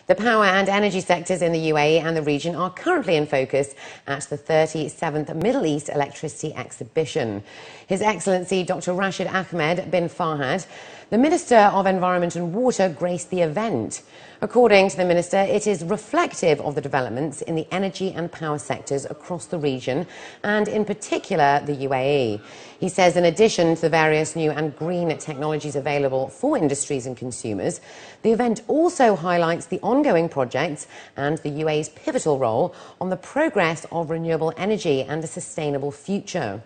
The power and energy sectors in the UAE and the region are currently in focus at the 37th Middle East Electricity Exhibition. His Excellency Dr. Rashid Ahmed bin Fahad, the Minister of Environment and Water, graced the event. According to the Minister, it is reflective of the developments in the energy and power sectors across the region and in particular the UAE. He says in addition to the various new and green technologies available for industries and consumers, the event also highlights the ongoing projects and the UAE's pivotal role on the progress of renewable energy and a sustainable future.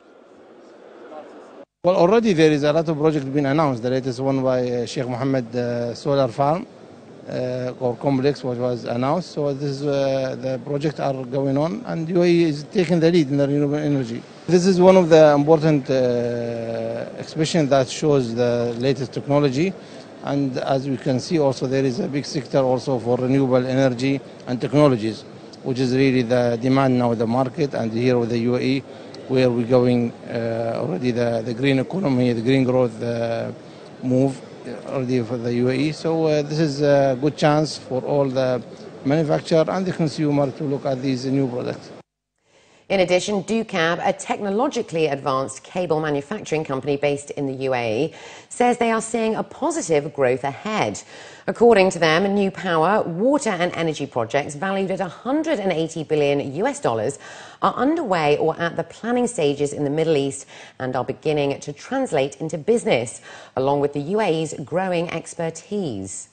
Well, already there is a lot of projects being announced. The latest one by Sheikh Mohammed Solar Farm or complex, which was announced. So this the projects are going on, and UAE is taking the lead in the renewable energy. This is one of the important exhibitions that shows the latest technology, and as we can see, also there is a big sector also for renewable energy and technologies, which is really the demand now in the market. And here with the UAE, where we're going already the green economy, the green growth move already for the UAE. So this is a good chance for all the manufacturer and the consumer to look at these new products. In addition, Ducab, a technologically advanced cable manufacturing company based in the UAE, says they are seeing a positive growth ahead. According to them, new power, water and energy projects valued at $180 billion are underway or at the planning stages in the Middle East and are beginning to translate into business, along with the UAE's growing expertise.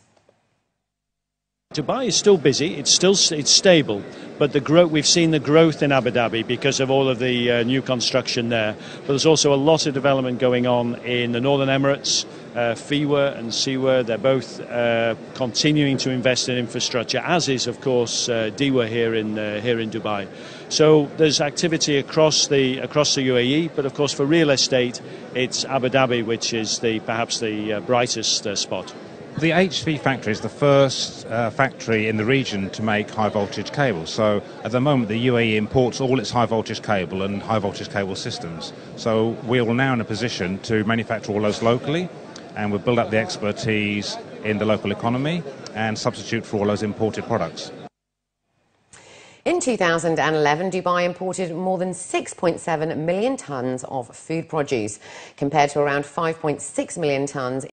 Dubai is still busy, it's stable, but we've seen the growth in Abu Dhabi because of all of the new construction there. But there's also a lot of development going on in the Northern Emirates. FIWA and SIWA, they're both continuing to invest in infrastructure, as is, of course, DIWA here in Dubai. So there's activity across the UAE, but of course for real estate, it's Abu Dhabi which is perhaps the brightest spot. The HV factory is the first factory in the region to make high voltage cable. So at the moment the UAE imports all its high voltage cable and high voltage cable systems. So we are now in a position to manufacture all those locally, and we'll build up the expertise in the local economy and substitute for all those imported products. In 2011, Dubai imported more than 6.7 million tonnes of food produce, compared to around 5.6 million tonnes